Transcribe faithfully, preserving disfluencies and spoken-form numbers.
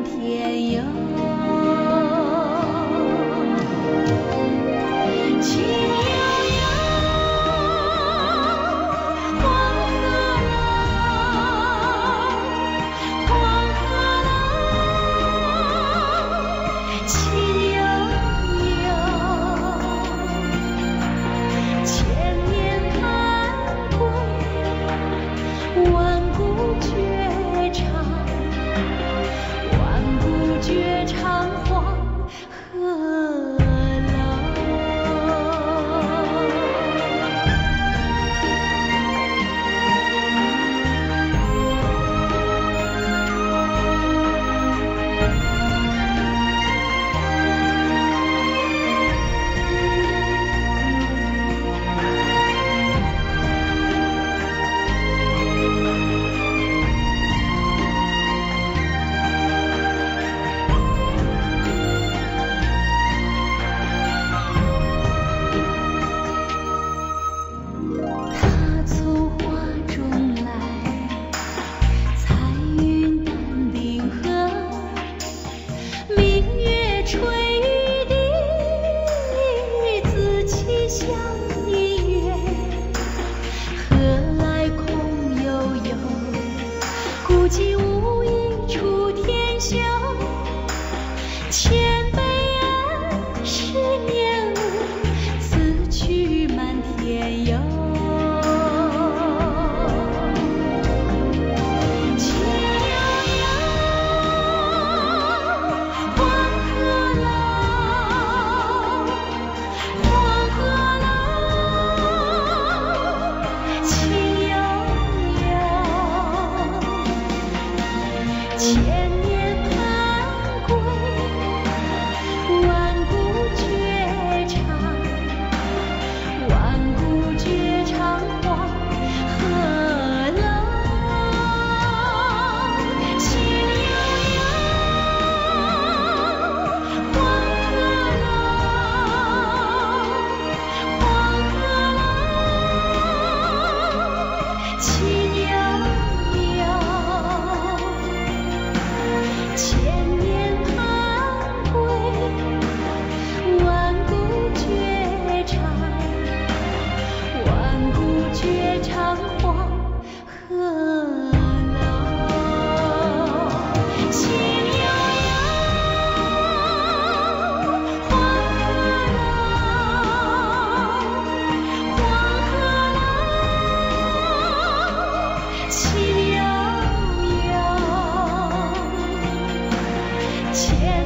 天游。情悠悠，黄河流，黄河流，情悠悠，千年盼归，万古绝唱，万古绝唱黄河流。他从花中来，彩云淡冰河，明月垂玉笛，紫气相姻缘。何来空悠悠，孤寂无依处天休。千杯恩，十年无，此去漫天游。情悠悠，黄河流，黄河流，情悠悠，千年盼归，万古绝唱，万古绝唱黄河流。情悠悠，黄河流，黄河流，情悠悠，千年盼归，万古绝唱，万古绝唱黄河流。情悠悠，黄河流，黄河流，情悠悠，千